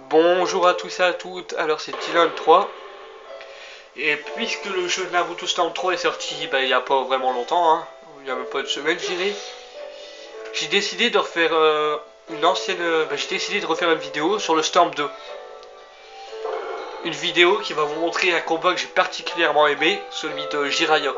Bonjour à tous et à toutes, alors c'est Dylan 3. Et puisque le jeu Naruto Storm 3 est sorti il n'y a pas vraiment longtemps, hein, il n'y a même pas de semaine je dirais, j'ai décidé de refaire j'ai décidé de refaire une vidéo sur le Storm 2. Une vidéo qui va vous montrer un combat que j'ai particulièrement aimé, celui de Jiraiya.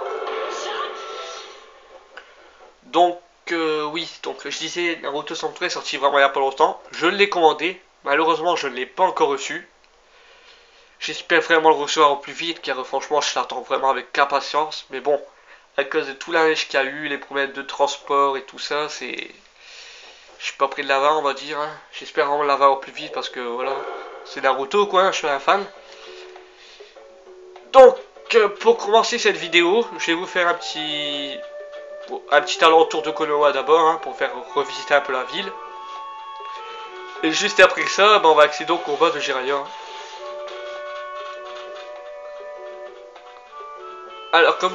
Donc oui, donc je disais Naruto Storm 3 est sorti vraiment il n'y a pas longtemps, je l'ai commandé, malheureusement je ne l'ai pas encore reçu. J'espère vraiment le recevoir au plus vite car franchement je l'attends vraiment avec impatience. Mais bon, à cause de tout la neige qu'il y a eu, les problèmes de transport et tout ça, je suis pas prêt de l'avoir on va dire. Hein. J'espère vraiment l'avoir au plus vite parce que voilà, c'est Naruto quoi, je suis un fan. Donc pour commencer cette vidéo, je vais vous faire un petit alentour de Konoha d'abord hein, pour faire revisiter un peu la ville. Et juste après ça, on va accéder au combat de Jiraiya. Alors comme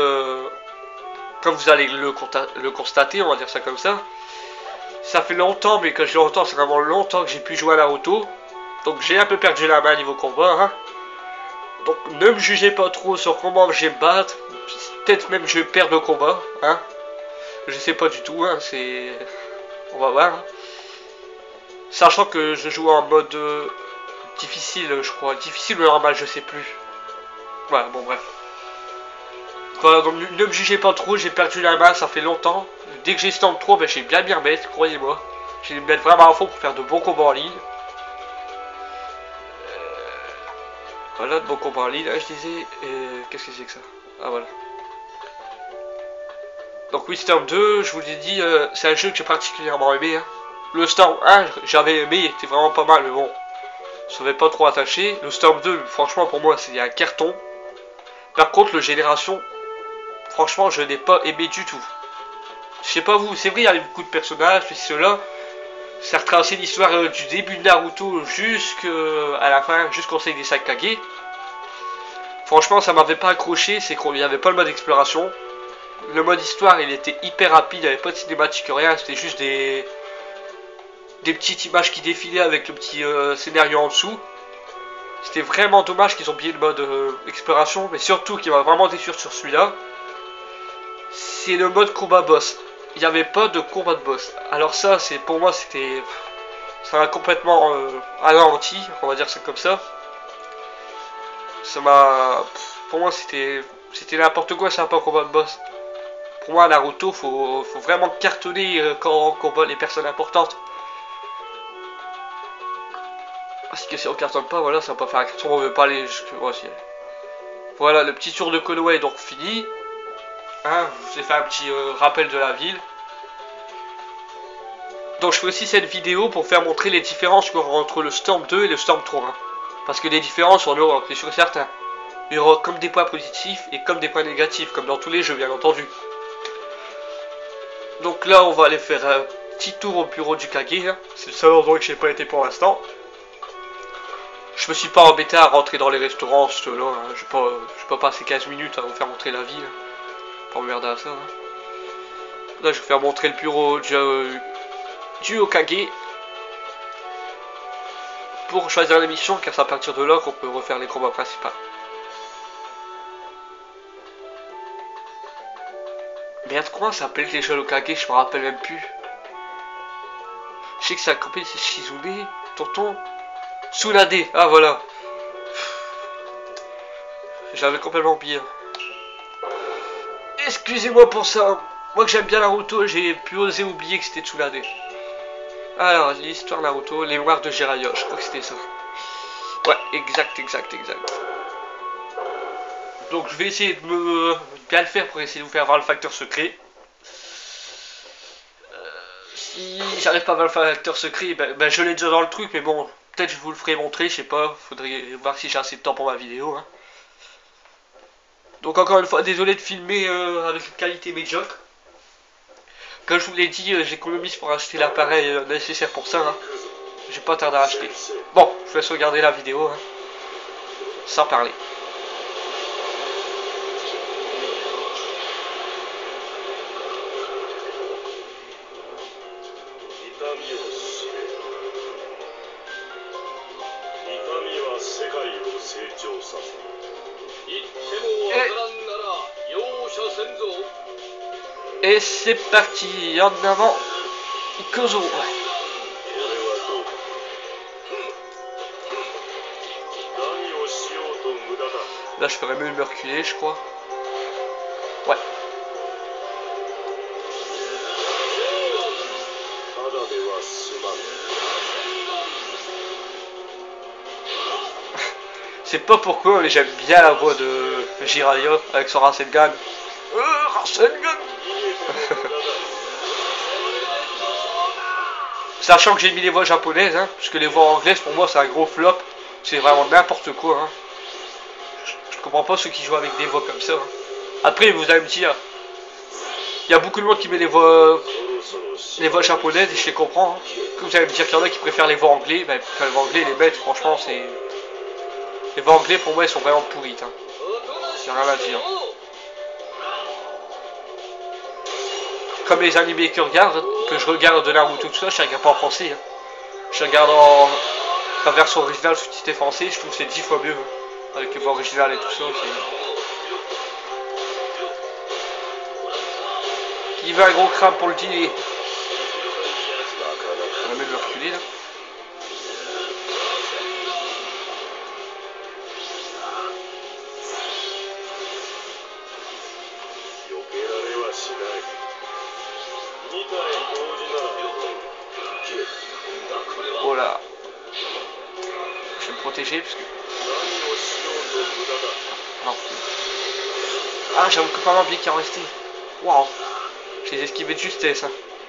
vous allez le constater, on va dire ça comme ça fait longtemps, mais quand je dis longtemps, c'est vraiment longtemps que j'ai pu jouer à Naruto. Donc j'ai un peu perdu la main niveau combat. Hein. Donc ne me jugez pas trop sur comment je vais me battre. Peut-être même je vais perdre le combat. Hein. Je sais pas du tout, hein, on va voir. Hein. Sachant que je joue en mode difficile, je crois. Difficile ou normal, je sais plus. Voilà, bon bref. Voilà, donc ne me jugez pas trop, j'ai perdu la main, ça fait longtemps. Dès que j'ai Storm 3, je vais bien m'y remettre, croyez-moi. Je vais me mettre vraiment à fond pour faire de bons combats en ligne. Voilà, de bons combats en ligne, je disais. Qu'est-ce que c'est que ça? Ah voilà. Donc oui, Storm 2, je vous l'ai dit, c'est un jeu que j'ai particulièrement aimé. Hein. Le Storm 1, j'avais aimé, il était vraiment pas mal, mais bon, je ne savais pas trop attaché. Le Storm 2, franchement, pour moi, c'est un carton. Par contre, le Génération, franchement, je n'ai pas aimé du tout. Je sais pas vous, c'est vrai, il y a beaucoup de personnages, puis ceux-là, ça retraçait l'histoire du début de Naruto jusqu'à la fin, jusqu'au Conseil des 5 Kage. Franchement, ça m'avait pas accroché, c'est qu'il n'y avait pas le mode exploration. Le mode histoire, il était hyper rapide, il n'y avait pas de cinématique, rien, c'était juste des petites images qui défilaient avec le petit scénario en dessous. C'était vraiment dommage qu'ils ont oublié le mode exploration, mais surtout qui m'a vraiment déçu sur celui-là, c'est le mode combat boss. Il n'y avait pas de combat de boss. Alors ça, c'est pour moi, ça m'a complètement anéanti, on va dire ça comme ça. Pour moi, c'était n'importe quoi, c'est un pas combat de boss. Pour moi, Naruto, faut vraiment cartonner quand on combat les personnes importantes. Parce que si on cartonne pas, voilà, ça va pas faire un carton, on veut pas aller jusque... Voilà, le petit tour de Konoha est donc fini. Hein, je vous ai fait un petit rappel de la ville. Donc je fais aussi cette vidéo pour faire montrer les différences qu'il y aura entre le Storm 2 et le Storm 3. Hein. Parce que les différences, on aura, c'est sûr et certain. Il y aura comme des points positifs et comme des points négatifs, comme dans tous les jeux, bien entendu. Donc là, on va aller faire un petit tour au bureau du Kage. Hein. C'est le seul endroit que j'ai pas été pour l'instant. Je me suis pas embêté à rentrer dans les restaurants, là. Hein. Je vais pas passer 15 minutes à vous faire montrer la ville. Hein. Pas m'emmerder à ça. Hein. Là, je vais faire montrer le bureau du Hokage pour choisir l'émission, car c'est à partir de là qu'on peut refaire les combats principaux. Merde, comment ça s'appelle déjà l'Hokage? Je me rappelle même plus. Je sais que c'est accompagné, c'est Shizune, tonton Tsunade, ah voilà. J'avais complètement oublié. Excusez-moi pour ça. Moi que j'aime bien Naruto, j'ai pu oser oublier que c'était Tsunade. Alors, l'histoire Naruto, les mémoires de Jiraiya, je crois que c'était ça. Ouais, exact. Donc je vais essayer de bien le faire pour essayer de vous faire voir le facteur secret. Si j'arrive pas à voir le facteur secret, ben je l'ai déjà dans le truc, mais bon, peut-être je vous le ferai montrer, je sais pas, faudrait voir si j'ai assez de temps pour ma vidéo. Hein. Donc encore une fois, désolé de filmer avec une qualité médiocre. Comme je vous l'ai dit, j'économise pour acheter l'appareil nécessaire pour ça. Hein. J'ai pas tardé à acheter. Bon, je vous laisse regarder la vidéo. Hein. Sans parler. Et c'est parti, en avant, Kozo. Là je ferais mieux de me reculer je crois. Ouais. C'est pas pourquoi mais j'aime bien la voix de Jiraiya avec son Rasengan. Rasengan. Sachant que j'ai mis les voix japonaises, hein, parce que les voix anglaises pour moi c'est un gros flop. C'est vraiment n'importe quoi. Hein. Je comprends pas ceux qui jouent avec des voix comme ça. Hein. Après vous allez me dire, il y a beaucoup de monde qui met les voix japonaises et je les comprends. Hein. Comme vous allez me dire qu'il y en a qui préfèrent les voix anglais, ben, les voix anglais les mettre franchement c'est... Les voix anglais pour moi elles sont vraiment pourrites. Hein. Il n'y a rien à dire. Comme les animés que je regarde de Naruto tout ça, je ne regarde pas en français. Hein. Je regarde en la version originale sous-titrée français, je trouve que c'est 10 fois mieux. Hein. Avec les voix originales et tout ça. Qui veut un gros crabe pour le dîner? On va même le reculer là. Oh là. Je vais me protéger parce que... Non. Ah j'avoue que pas mal bien qui en resté. Waouh. J'ai esquivé de justesse. Hein.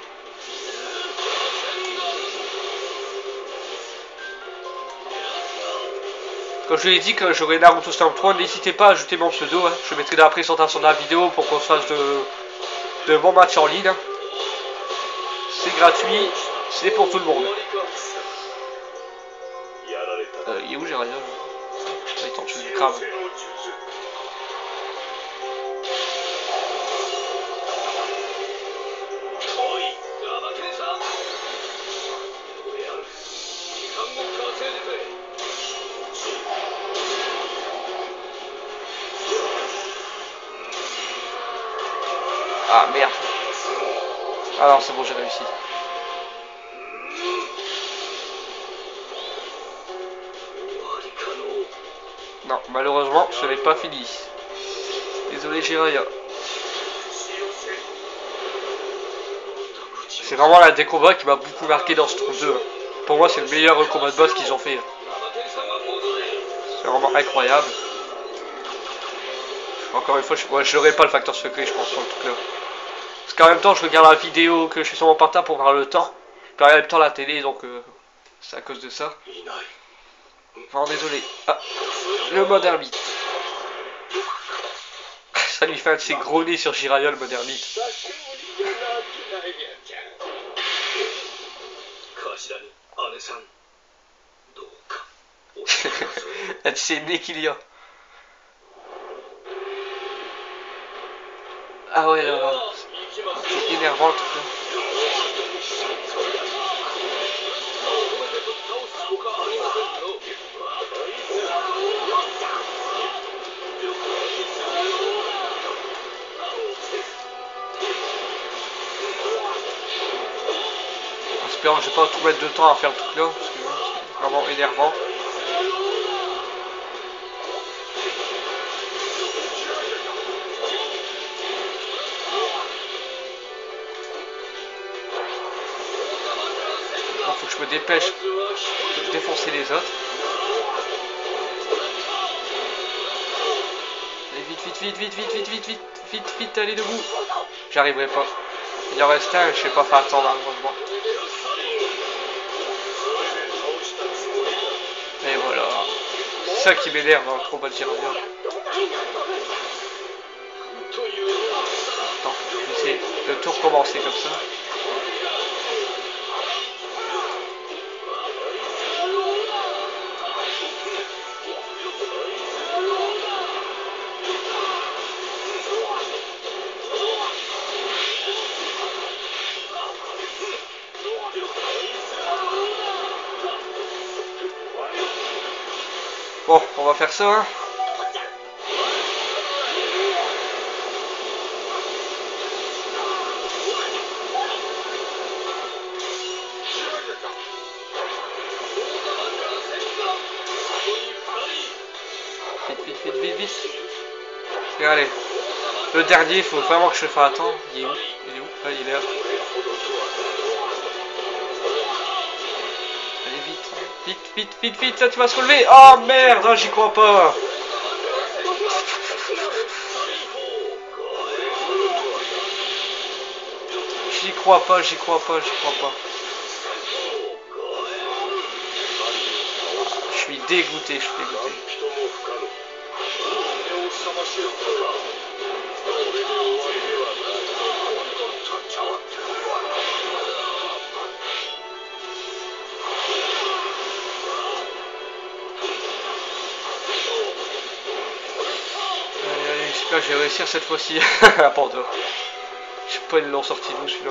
Comme je vous l'ai dit, quand j'aurai Naruto Storm 3, n'hésitez pas à ajouter mon pseudo. Hein. Je mettrai dans la présentation de la vidéo pour qu'on se fasse de bons matchs en ligne. Hein. C'est gratuit, c'est pour tout le monde. Il est où j'ai rien? Il est en dessous du crabe. Ah merde. Ah non c'est bon j'ai réussi. Non malheureusement ce n'est pas fini. Désolé Jiraiya. C'est vraiment l'un des combats qui m'a beaucoup marqué dans ce tour 2. Pour moi c'est le meilleur combat de boss qu'ils ont fait. C'est vraiment incroyable. Encore une fois, je n'aurai pas le facteur secret, je pense, sur le truc là. Parce qu'en même temps, je regarde la vidéo que je suis sur mon portable pour voir le temps. Je regarde en même temps la télé, donc c'est à cause de ça. Vraiment désolé. Ah, le mode ermite. Ça lui fait un de ses gros nez sur Jiraiya, le mode ermite. Un de ses nez qu'il y a. Ah ouais, là, c'est énervant le truc là. En espérant que je vais pas trop mettre de temps à faire le truc là, parce que c'est vraiment énervant. Faut que je me dépêche de défoncer les autres. Allez, vite, allez debout. J'arriverai pas. Il en reste un, je sais pas faire attendre malheureusement. Et voilà. C'est ça qui m'énerve dans le combat de Jiraiya. Attends, je vais essayer de tout recommencer comme ça. Bon, on va faire ça. Hein. Vite. Et allez. Le dernier, il faut vraiment que je fasse attendre. Il est où? Ah, il est là. Allez, vite, ça tu vas se relever. Oh merde, oh, j'y crois pas. J'y crois pas. Je suis dégoûté. Allez, j'espère que je vais réussir cette fois-ci. À Pandore. Je sais pas, ils l'ont sorti d'où celui-là.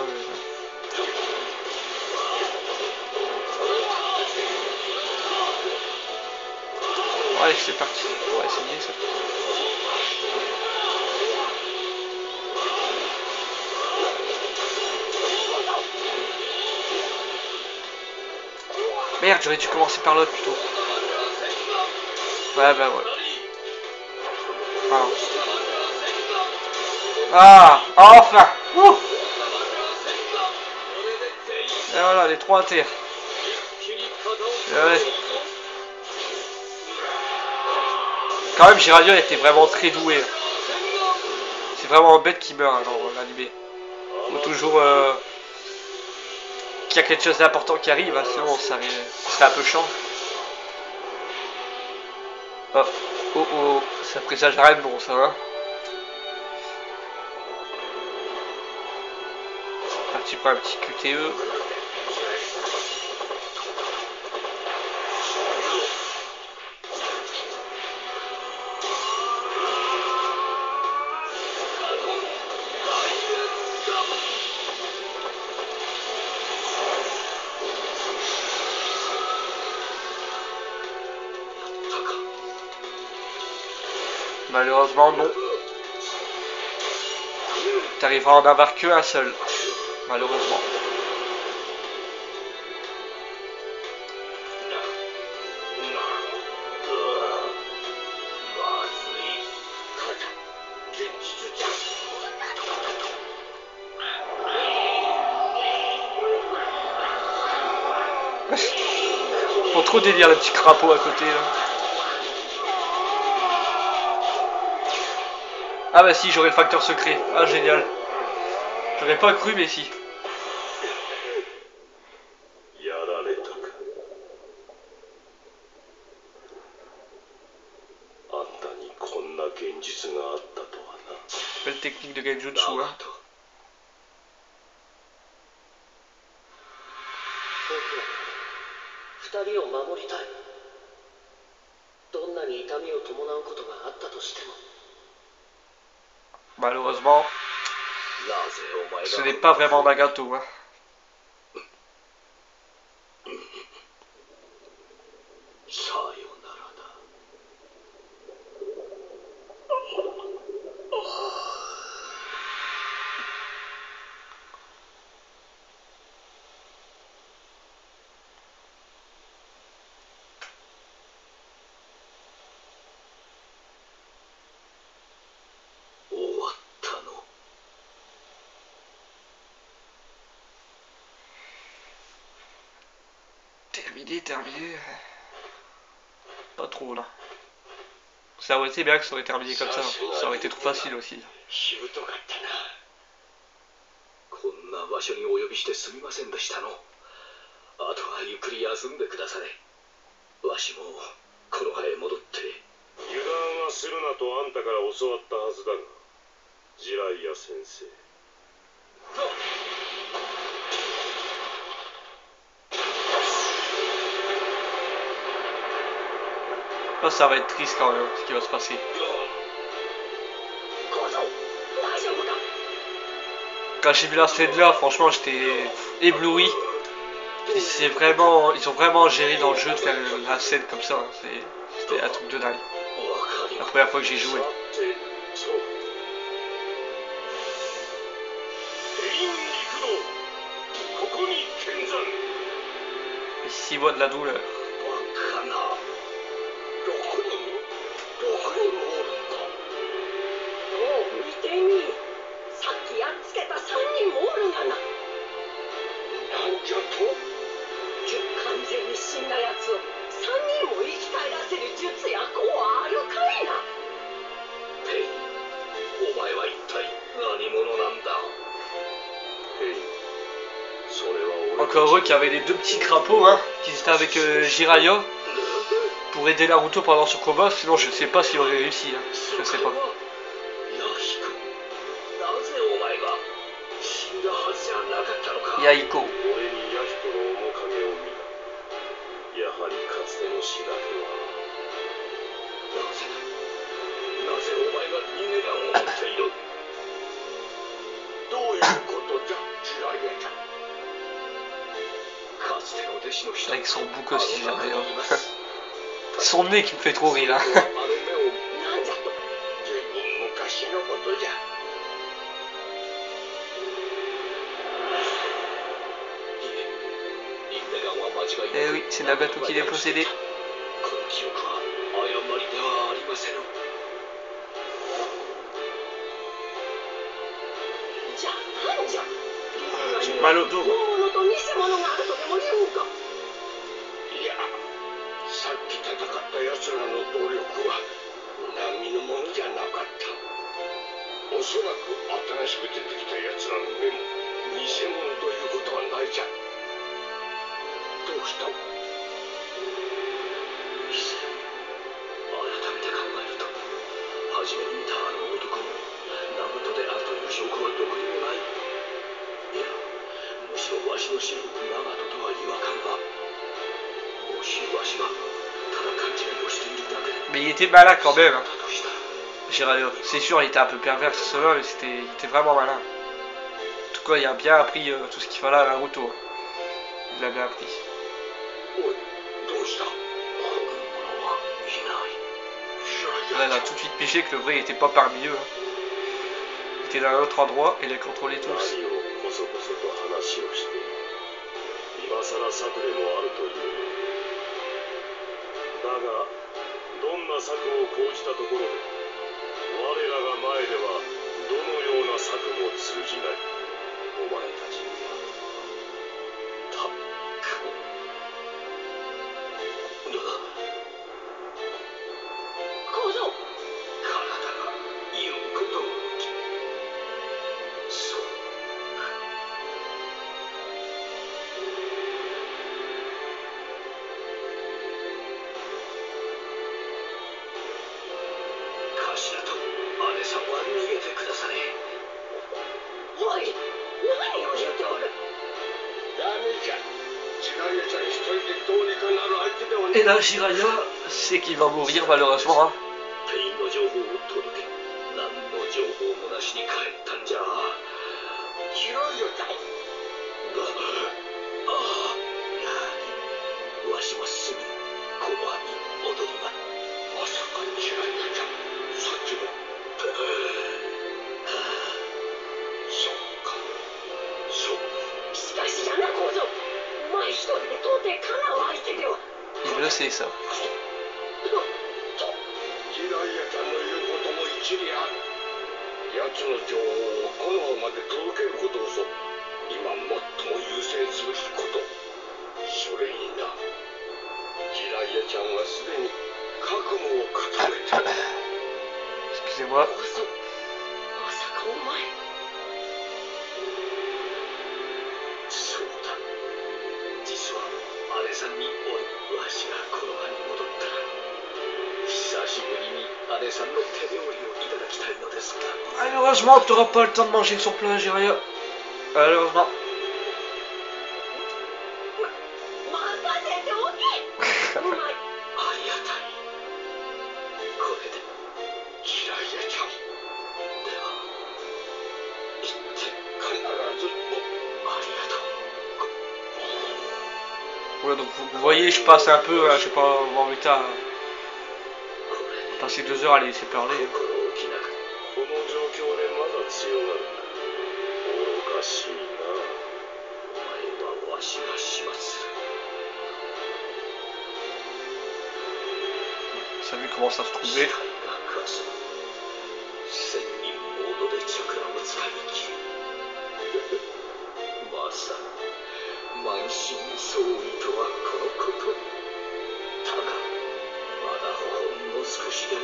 Allez, c'est parti. On va essayer ça. Merde, j'aurais dû commencer par l'autre plutôt. Ouais, bah ouais. Enfin. Ouh. Et voilà, les 3 à terre. Ouais. Quand même, Jiraiya était vraiment très doué. C'est vraiment un bête qui meurt dans l'animé. Faut toujours qu'il y a quelque chose d'important qui arrive, hein, sinon ça serait un peu chiant. Oh, ça présage rien de bon ça, hein. Parti pour un petit QTE. Malheureusement non. T'arriveras à en avoir que un seul. Malheureusement. Faut trop délire le petit crapaud à côté là. Ah bah si, j'aurais le facteur secret. Ah génial. J'aurais pas cru mais si. Belle technique de Genjutsu, hein. Malheureusement, ce n'est pas vraiment Nagato, hein. Terminé. Pas trop là. Ça aurait été bien que ça aurait terminé comme ça. Ça aurait été trop facile aussi. Là, ça va être triste quand même, ce qui va se passer. Quand j'ai vu la scène là, franchement, j'étais ébloui. Ils ont vraiment géré dans le jeu de faire la scène comme ça. Hein. C'était un truc de dingue. La première fois que j'ai joué. Ici, voit de la douleur. Encore heureux qu'il y avait les deux petits crapauds, hein, qui étaient avec Jiraiya pour aider Naruto pendant ce combat, sinon je sais pas s'il aurait réussi, hein. Je sais pas. Yahiko. Avec son bouc aussi, Jiraiya. Son nez qui me fait trop rire. Hein. Eh oui, c'est Nagato qui l'est possédé. J'ai mal au dos. Mais il était malin quand même. Hein. C'est sûr, il était un peu pervers ce soir, mais il était vraiment malin. En tout cas, il a bien appris tout ce qu'il fallait à Naruto. Il a bien appris. Là, il a tout de suite pigé que le vrai n'était pas parmi eux. Hein. Il était dans un autre endroit et les contrôlait tous. どんな策を講じたところで我らが前ではどのような策も通じない。お前たちにはたっく小僧、体が言うことをそう頭と姉さんは逃げてくだされ。おい、何を言うておる。ダメじゃ。Jiraiyaちゃん一人でどうにかなる相手ではない。 Et là, Jiraiya sait qu'il va mourir malheureusement. Hein. ペインの情報を届け、何の情報もなしに帰ったんじゃ。Jiraiyaちゃん。わしはすぐこの網に戻ります。まさかJiraiyaちゃん。さっきのそうかそうしかしじゃな小僧、お前一人で到底かなう相手では。 Il le sait ça. ジライヤちゃんの言うことも一理ある。奴の情報をこのままで届けることこそ今最も優先すべきこと。それにな、ジライヤちゃんはすでに覚悟を固めている。 Excusez-moi. まさかお前。そうだ。実は姉さんにわしがこの場に戻ったら、久しぶりに姉さんの手料理をいただきたいのですが。 Malheureusement, tu n'auras pas le temps de manger sur place, Jiraiya. Malheureusement. 任せておけ。うまい。ありがたい。これで。ジライヤちゃん。では、行って必ずありがとう。 Voilà, donc vous voyez, je passe un peu, je sais pas, en état passer 2 heures à les laisser parler. 心置きなくこの状況でまだ強がる愚かしいな。お前はわしが始末する。 Ça lui commence à se trouver. 千人モードでチャクラを使い切る。まさに満身創痍とはこのこと。だがまだほんの少しでも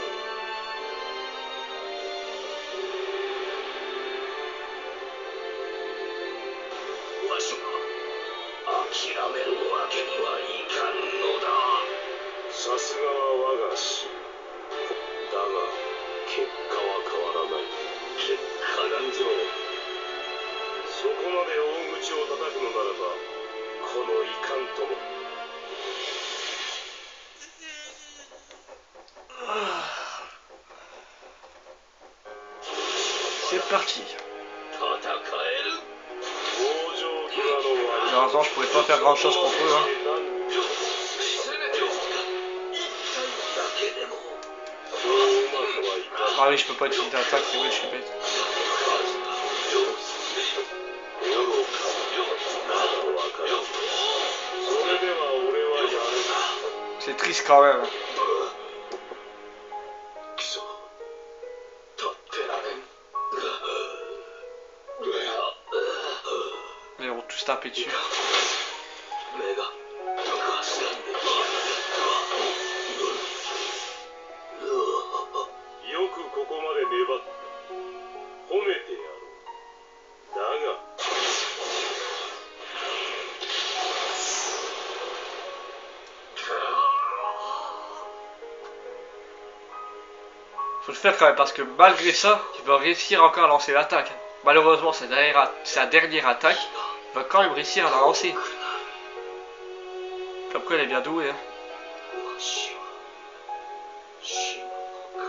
わしが諦めるわけにはいかんのだ。さすがは我が師だが結果は変わらない。結果なんぞそこまで大口を叩くのならばこのいかんとも。 C'est parti. 戦える。往生際の悪い。 Malheureusement, je pouvais pas faire grand chose contre eux. Hein. せめて一体だけでもそううまくはいかん。 Ah oui, je peux pas utiliser d'attaque, c'est vrai, je suis bête. 愚かまだわかる。それでは俺はやる。 C'est triste quand même. クソ立ってられん。 Ils vont tous taper dessus. 目がガスなんできやがる。よくここまで粘った。褒めてやろう。だが Faut le faire quand même parce que malgré ça, il va réussir encore à lancer l'attaque. Malheureusement, sa dernière attaque, il va quand même réussir à la lancer. Comme quoi, il est bien doué. Hein. わしは死ぬのか。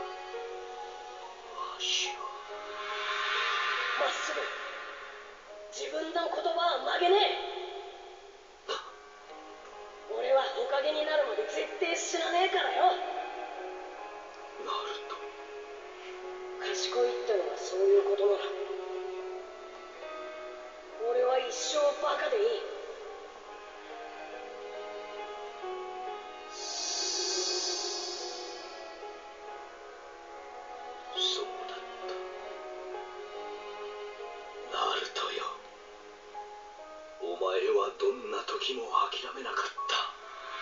わしはまっすぐ自分の言葉は曲げねえ。俺はほかげになるまで絶対死なねえからよ。ナルト賢いってのはそういうことなら俺は一生バカでいい。そうだった。ナルトよ、お前はどんな時も諦めなかった。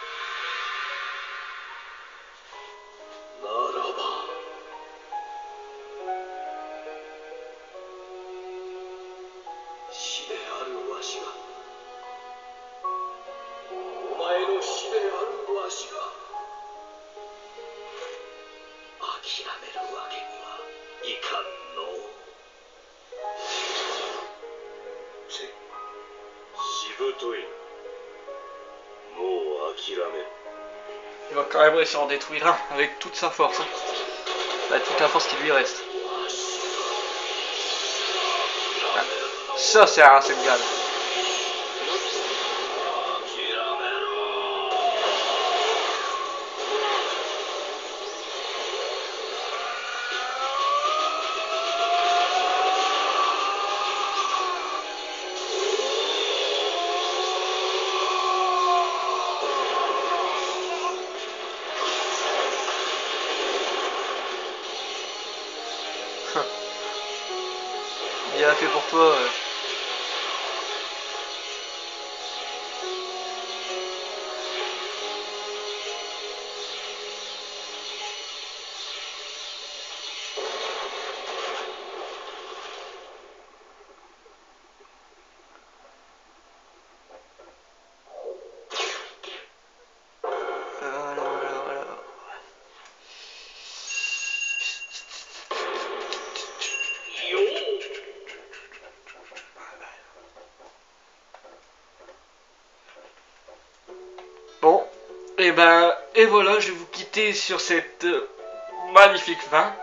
ならば死であるわしが、お前の死であるわしが諦めるわけにはいかんの。しぶといな。もう諦める。 Il va quand même réussir à en détruire un avec toute sa force. Hein. Avec toute la force qui lui reste. Ça, c'est un Rasengan. Bien fait pour toi. Bon, et voilà, je vais vous quitter sur cette magnifique fin.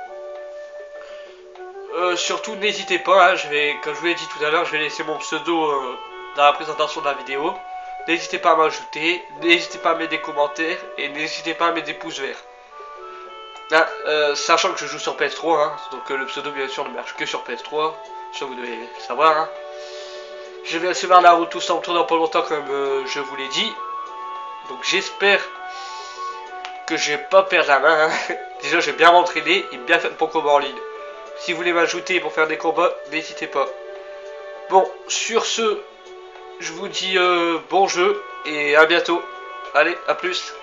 Surtout, n'hésitez pas, hein, comme je vous l'ai dit tout à l'heure, je vais laisser mon pseudo dans la présentation de la vidéo. N'hésitez pas à m'ajouter, n'hésitez pas à mettre des commentaires et n'hésitez pas à mettre des pouces verts. Ah, sachant que je joue sur PS3, hein, donc le pseudo bien sûr ne marche que sur PS3, ça vous devez le savoir. Hein. Je vais recevoir Naruto sans retour dans pas longtemps comme je vous l'ai dit. Donc j'espère que je vais pas perdre la main. Hein. Déjà je vais bien m'entraîner et bien faire mon combat en ligne. Si vous voulez m'ajouter pour faire des combats, n'hésitez pas. Bon, sur ce, je vous dis bon jeu et à bientôt. Allez, à plus.